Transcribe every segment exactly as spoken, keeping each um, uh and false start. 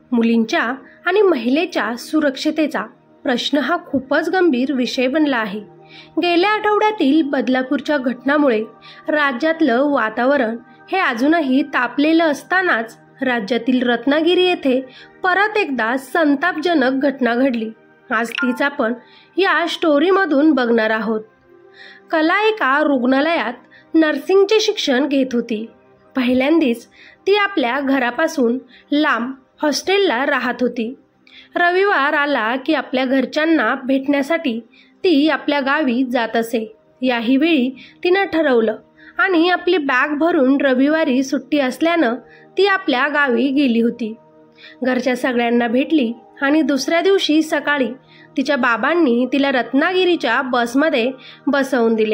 मुलींच्या आणि महिलेच्या सुरक्षतेचा प्रश्न हा खूपच गंभीर विषय बनला आहे. गेल्या आठवड्यातील बदलापूरच्या घटनामुळे राज्यातलं वातावरण हे अजूनही तापलेलं असतानाच राज्यातील रत्नागिरी येथे परत एकदा संतापजनक घटना घडली. आज तीच आपण या स्टोरीमधून बघणार आहोत. कला एका रुग्णालयात नर्सिंगचे शिक्षण घेत होती. पहिल्यांदाच ती आपल्या घरापासून लांब हॉस्टेलला राहत होती. रविवार आला की आपल्या घरच्यांना भेटण्यासाठी ती आपल्या गावी जात असे. याही वेळी तिनं ठरवलं आणि आपली बॅग भरून रविवारी सुट्टी असल्यानं ती आपल्या गावी गेली होती. घरच्या सगळ्यांना भेटली आणि दुसऱ्या दिवशी सकाळी तिच्या बाबांनी तिला रत्नागिरीच्या बसमध्ये बसवून दिले.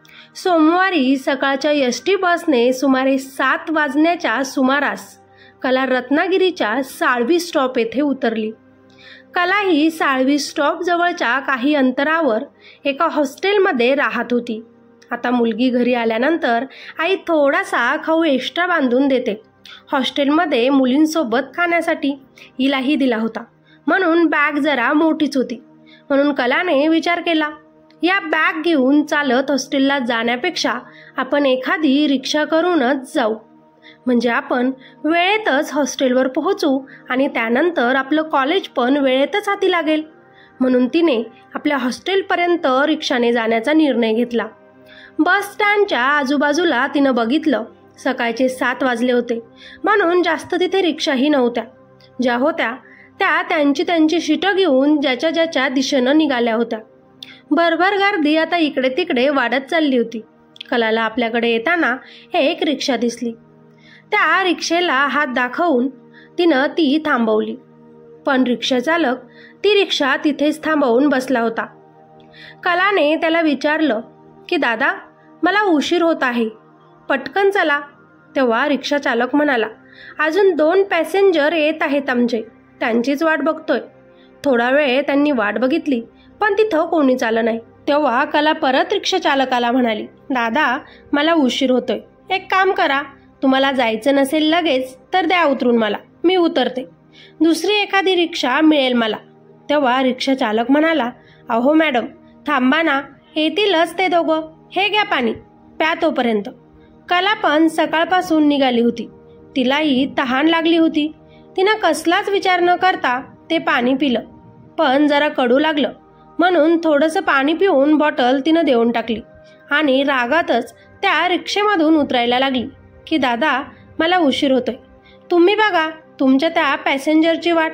सोमवारी सकाळच्या एस टी बसने सुमारे सात वाजण्याच्या सुमारास कला रत्नागिरीच्या साळवी स्टॉप येथे उतरली. कला ही साळवी स्टॉप जवळच्या काही अंतरावर एका हॉस्टेलमध्ये राहत होती. आता मुलगी घरी आल्यानंतर आई थोडासा खाऊ एक्स्ट्रा बांधून देते. हॉस्टेलमध्ये मुलींसोबत खाण्यासाठी हिलाही दिला होता, म्हणून बॅग जरा मोठीच होती. म्हणून कलाने विचार केला, या बॅग घेऊन चालत हॉस्टेलला जाण्यापेक्षा आपण एखादी रिक्षा करूनच जाऊ, म्हणजे आपण वेळेतच हॉस्टेलवर पोहोचू आणि त्यानंतर आपलं कॉलेज पण वेळेतच हाती लागेल. म्हणून तिने आपल्या हॉस्टेलपर्यंत रिक्षाने जाण्याचा निर्णय घेतला. बस स्टँडच्या आजूबाजूला तिनं बघितलं. सकाळचे सात वाजले होते, म्हणून जास्त तिथे रिक्षाही नव्हत्या. ज्या होत्या त्या त्यांची त्यांची शीटं घेऊन ज्याच्या ज्याच्या दिशेनं निघाल्या होत्या. भरभर गर्दी आता इकडे तिकडे वाढत चालली होती. कलाला आपल्याकडे येताना एक रिक्षा दिसली. त्या रिक्षेला हात दाखवून तिनं ती थांबवली, पण रिक्षा चालक ती रिक्षा तिथेच थांबवून बसला होता. कलाने त्याला विचारलं की दादा, मला उशीर होत आहे, पटकन चला. तेव्हा रिक्षा चालक म्हणाला, अजून दोन पॅसेंजर येत आहेत आमचे, त्यांचीच वाट बघतोय. थोडा वेळ त्यांनी वाट बघितली, पण तिथं कोणीच आलं नाही. तेव्हा कला परत रिक्षा चालकाला म्हणाली, दादा मला उशीर होतोय, एक काम करा, तुम्हाला जायचं नसेल लगेच तर द्या उतरून मला, मी उतरते, दुसरी एखादी रिक्षा मिळेल मला. तेव्हा रिक्षा चालक म्हणाला, अहो मॅडम थांबा ना, येतीलच ते दोघं, हे घ्या पाणी, प्या तोपर्यंत. कला पण सकाळपासून निघाली होती, तिलाही तहान लागली होती. तिनं कसलाच विचार न करता ते पाणी पिलं, पण जरा कडू लागलं म्हणून थोडंसं पाणी पिऊन बॉटल तिनं देऊन टाकली आणि रागातच त्या रिक्षेमधून उतरायला लागली की दादा मला उशीर होतोय, तुम्ही बघा तुमच्या त्या पॅसेंजरची वाट.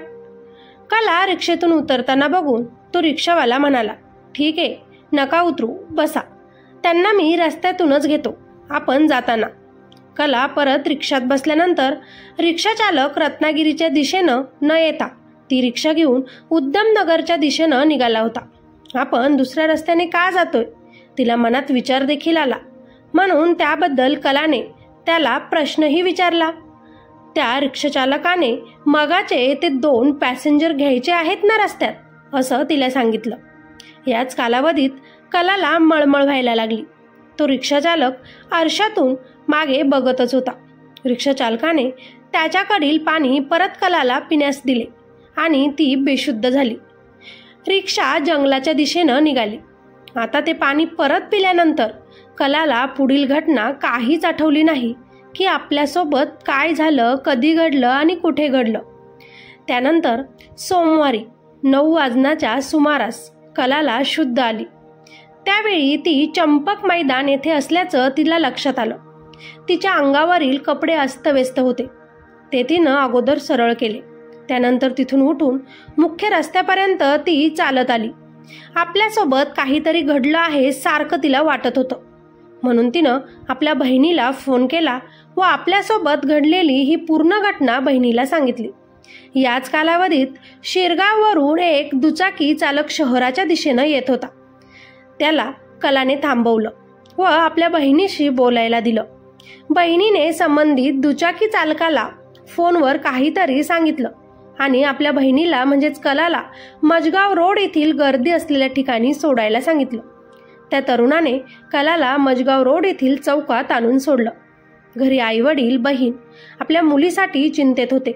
कला रिक्षेतून उतरताना बघून तो रिक्षावाला म्हणाला, ठीक आहे, नका उतरू, बसा, त्यांना मी रस्त्यातूनच घेतो, आपण जाताना. कला परत रिक्षात बसल्यानंतर रिक्षा चालक रत्नागिरीच्या दिशेनं न येता ती रिक्षा घेऊन उद्यमनगरच्या दिशेनं निघाला होता. आपण दुसऱ्या रस्त्याने का जातोय, तिला मनात विचार देखील आला. म्हणून त्याबद्दल कलाने त्याला प्रश्नही विचारला. त्या रिक्षाचालकाने मगाचे ते दोन पॅसेंजर घ्यायचे आहेत ना रस्त्यात, असं तिला सांगितलं. याच कालावधीत कलाला मळमळ व्हायला लागली. तो रिक्षाचालक आरशातून मागे बघतच होता. रिक्षाचालकाने त्याच्याकडील पाणी परत कलाला पिण्यास दिले आणि ती बेशुद्ध झाली. रिक्षा जंगलाच्या दिशेनं निघाली. आता ते पाणी परत पिल्यानंतर कलाला पुढील घटना काहीच आठवली नाही की आपल्यासोबत काय झालं, कधी घडलं आणि कुठे घडलं. त्यानंतर सोमवारी नऊ वाजण्याच्या सुमारास कलाला शुद्ध आली. त्यावेळी ती चंपक मैदान येथे असल्याचं तिला लक्षात आलं. तिच्या अंगावरील कपडे अस्तव्यस्त होते, ते तिनं अगोदर सरळ केले. त्यानंतर तिथून उठून मुख्य रस्त्यापर्यंत ती चालत आली. आपल्यासोबत काहीतरी घडलं आहे सारखं तिला वाटत होतं, म्हणून तिनं आपल्या बहिणीला फोन केला व आपल्यासोबत घडलेली ही पूर्ण घटना बहिणीला सांगितली. याच कालावधीत शिरगाववरून एक दुचाकी चालक शहराच्या दिशेनं येत होता. त्याला कलाने थांबवलं व आपल्या बहिणीशी बोलायला दिलं. बहिणीने संबंधित दुचाकी चालकाला फोनवर काहीतरी सांगितलं आणि आपल्या बहिणीला म्हणजेच कलाला मजगाव रोड येथील गर्दी असलेल्या ठिकाणी सोडायला सांगितलं. त्या तरुणाने कलाला मजगाव रोड येथील चौकात आणून सोडलं. घरी आई वडील, बहीण आपल्या मुलीसाठी चिंतेत होते.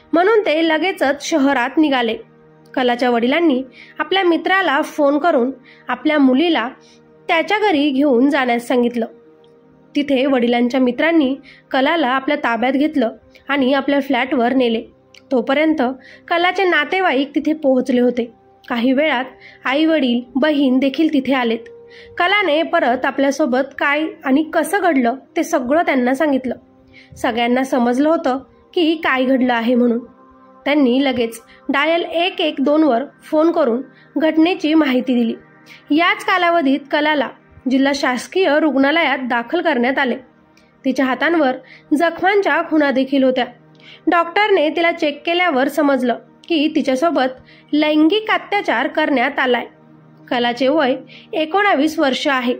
म्हणून ते लगेचच शहरात निघाले. कलाच्या वडिलांनी आपल्या मित्राला फोन करून आपल्या मुलीला त्याच्या घरी घेऊन जाण्यास सांगितलं. तिथे वडिलांच्या मित्रांनी कलाला आपल्या ताब्यात घेतलं आणि आपल्या फ्लॅटवर नेले. तोपर्यंत कलाचे नातेवाईक तिथे पोहोचले होते. काही वेळात आई वडील बहीण देखील तिथे आलेत. कलाने परत आपल्यासोबत काय आणि कसं घडलं ते सगळं त्यांना सांगितलं. सगळ्यांना समजलं होतं की काय घडलं आहे म्हणून. त्यांनी लगेच डायल एक एक दोनवर फोन करून घटनेची माहिती दिली. याच कालावधीत कलाला जिल्हा शासकीय रुग्णालयात दाखल करण्यात आले. तिच्या हातांवर जखमांच्या खुणा देखील होत्या. डॉक्टरने तिला चेक केल्यावर समजलं की तिच्यासोबत लैंगिक अत्याचार करण्यात आलाय. कलाचे वय एकोणावीस वर्ष आहे.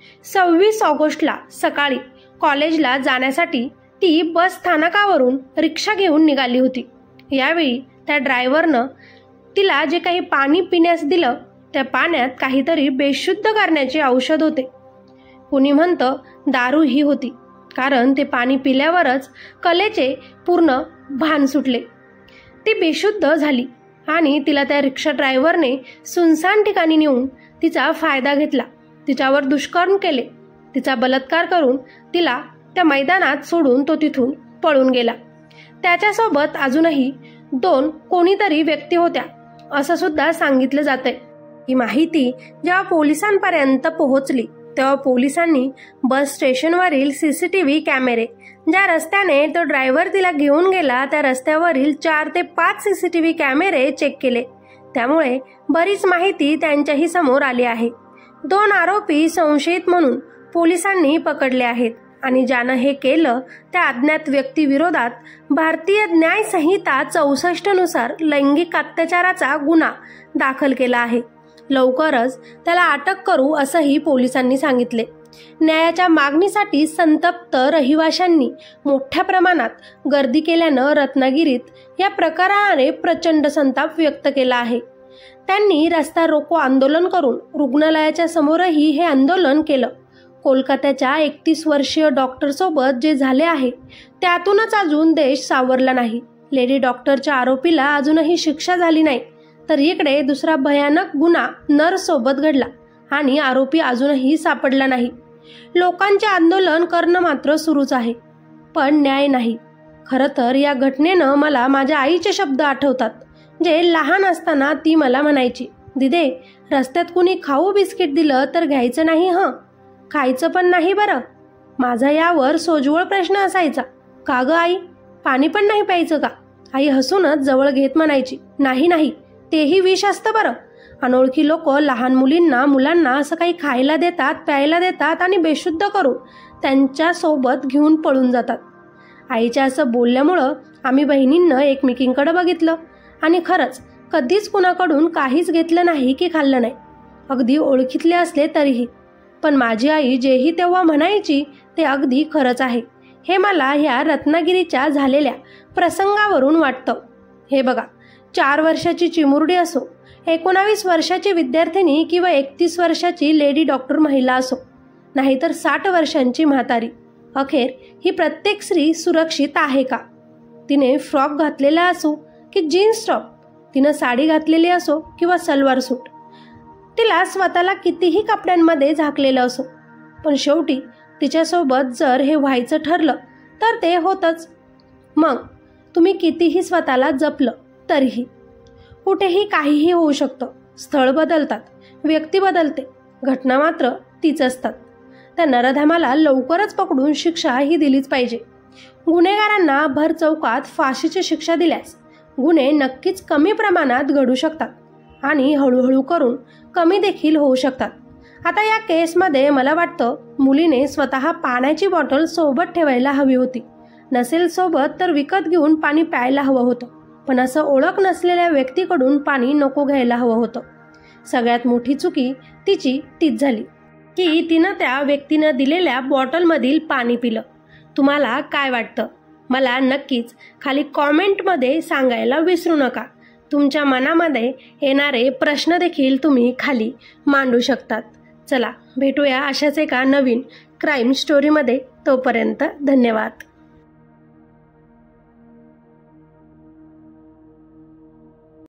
सव्वीस ऑगस्टला सकाळी कॉलेजला जाण्यासाठी ती बस स्थानकावरून रिक्षा घेऊन निघाली होती. यावेळी त्या ड्रायव्हरनं तिला जे काही पाणी पिण्यास दिलं त्या पाण्यात काहीतरी बेशुद्ध करण्याचे औषध होते. कुणी म्हणतं दारू ही होती, कारण ते पाणी पिल्यावरच कलेचे पूर्ण भान सुटले. ती बेशुद्ध झाली आणि तिला त्या रिक्षा ड्रायव्हरने सुनसान ठिकाणी नेऊन तिचा फायदा घेतला. तिच्यावर दुष्कर्म केले. तिचा बलात्कार करून तिला त्या मैदानात सोडून तो तिथून पळून गेला. त्याच्यासोबत अजूनही दोन कोणीतरी व्यक्ती होत्या असं सुद्धा सांगितलं जातंय. ही माहिती जेव्हा पोलिसांपर्यंत पोहोचली तेव्हा पोलिसांनी बस स्टेशनवरील सीसीटीव्ही कॅमेरे, ज्या रस्त्याने तो ड्रायव्हर तिला घेऊन गेला त्या रस्त्यावरील चार ते पाच सीसीटीव्ही कॅमेरे चेक केले. त्यामुळे बरीच माहिती त्यांच्याही समोर आली आहे. दोन आरोपी संशयित म्हणून पोलिसांनी पकडले आहेत आणि ज्यानं हे केलं त्या अज्ञात व्यक्तीविरोधात भारतीय न्याय संहिता चौसष्ट नुसार लैंगिक अत्याचाराचा गुन्हा दाखल केला आहे. लवकरच त्याला अटक करू असंही पोलिसांनी सांगितले. न्यायाच्या मागणीसाठी संतप्त रहिवाशांनी मोठ्या प्रमाणात गर्दी केल्यानं रत्नागिरीत या प्रकाराने प्रचंड संताप व्यक्त केला आहे. त्यांनी रस्ता रोको आंदोलन करून रुग्णालयाच्या समोरही हे आंदोलन केलं. कोलकात्याच्या एकतीस वर्षीय डॉक्टर सोबत जे झाले आहे त्यातूनच अजून देश सावरला नाही. लेडी डॉक्टरच्या आरोपीला अजूनही शिक्षा झाली नाही, तर इकडे दुसरा भयानक गुन्हा नर्स सोबत घडला आणि आरोपी अजूनही सापडला नाही. लोकांचे आंदोलन करणं मात्र सुरूच आहे, पण न्याय नाही. खरं तर या घटनेनं मला माझ्या आईचे शब्द आठवतात, जे लहान असताना ती मला म्हणायची, दिदे रस्त्यात कुणी खाऊ बिस्किट दिलं तर घ्यायचं नाही, हं खायचं पण नाही बरं. माझा यावर सोज्वळ प्रश्न असायचा, का ग आई पाणी पण नाही प्यायचं का? आई हसूनच जवळ घेत म्हणायची, नाही नाही तेही विष असतं बरं. अनोळखी लोक लहान मुलींना मुलांना असं काही खायला देतात, प्यायला देतात आणि बेशुद्ध करून त्यांच्या सोबत घेऊन पळून जातात. आईच्या असं बोलल्यामुळं आम्ही बहिणींना एकमेकींकडे बघितलं आणि खरंच कधीच कुणाकडून काहीच घेतलं नाही की खाल्लं नाही, अगदी ओळखीतले असले तरीही. पण माझी आई जेही तेव्हा म्हणायची ते अगदी खरंच आहे. हे मला ह्या रत्नागिरीच्या झालेल्या प्रसंगावरून वाटतं. हे बघा, चार वर्षाची चिमुरडी असो, एकोणावीस वर्षाची विद्यार्थिनी किंवा एकतीस वर्षाची लेडी डॉक्टर महिला असो, नाहीतर साठ वर्षांची म्हातारी, अखेर ही प्रत्येक स्त्री सुरक्षित आहे का? तिने फ्रॉक घातलेला असो की जीन्स टॉप, तिनं साडी घातलेली असो किंवा सलवार सूट, तिला स्वतःला कितीही कपड्यांमध्ये झाकलेलं असो, पण शेवटी तिच्यासोबत जर हे व्हायचं ठरलं तर ते होतच. मग तुम्ही कितीही स्वतःला जपलं तरीही कुठेही काहीही होऊ शकतं. स्थळ बदलतात, व्यक्ती बदलते, घटना मात्र तीच असतात. त्या नरधामाला लवकरच पकडून शिक्षा ही दिलीच पाहिजे. गुन्हेगारांना भर चौकात फाशीची शिक्षा दिल्यास गुन्हे नक्कीच कमी प्रमाणात घडू शकतात आणि हळूहळू करून कमी देखील होऊ शकतात. आता या केसमध्ये मला वाटतं मुलीने स्वतः पाण्याची बॉटल सोबत ठेवायला हवी होती. नसेल सोबत तर विकत घेऊन पाणी प्यायला हवं होतं, पण असं ओळख नसलेल्या व्यक्तीकडून पाणी नको घ्यायला हवं होतं. सगळ्यात मोठी चुकी तिची तीच झाली की तिनं त्या व्यक्तीनं दिलेल्या बॉटलमधील पाणी पिलं. तुम्हाला काय वाटतं? मला नक्कीच खाली कॉमेंटमध्ये सांगायला विसरू नका. तुमच्या मनामध्ये येणारे प्रश्न देखील तुम्ही खाली मांडू शकतात. चला भेटूया अशाच एका नवीन क्राईम स्टोरीमध्ये. तोपर्यंत धन्यवाद.